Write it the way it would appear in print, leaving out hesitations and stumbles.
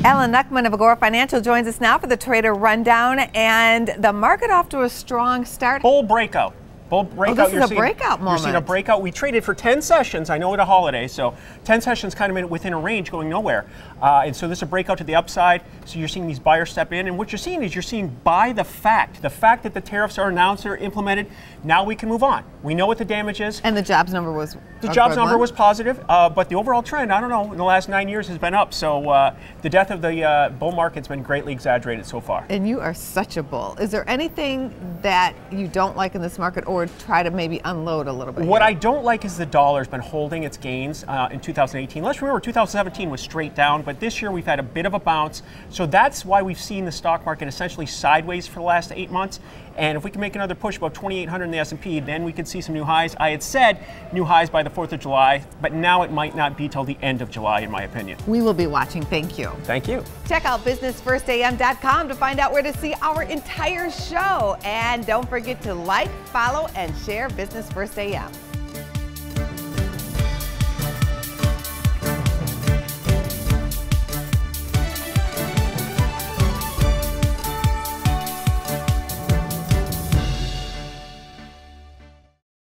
Alan Knuckman of Agora Financial joins us now for the Trader Rundown, and the market off to a strong start. Bull breakout. Bull breakout. This is a breakout moment. You're seeing a breakout. We traded for 10 sessions. I know it's a holiday, so 10 sessions kind of within a range going nowhere. And so this is a breakout to the upside. So you're seeing these buyers step in, and what you're seeing is buy the fact that the tariffs are announced or implemented. Now we can move on. We know what the damage is. And the jobs number was was positive, but the overall trend, I don't know, in the last 9 years has been up. So the death of the bull market's been greatly exaggerated so far. And you are such a bull. Is there anything that you don't like in this market, or try to maybe unload a little bit? What I don't like is the dollar's been holding its gains in 2018. Let's remember 2017 was straight down, but this year we've had a bit of a bounce. So that's why we've seen the stock market essentially sideways for the last 8 months. And if we can make another push about 2,800 in the S&P, then we could see some new highs. I had said new highs by the 4th of July, but now it might not be till the end of July, in my opinion. We will be watching. Thank you. Thank you. Check out businessfirstam.com to find out where to see our entire show. And don't forget to like, follow, and share Business First AM.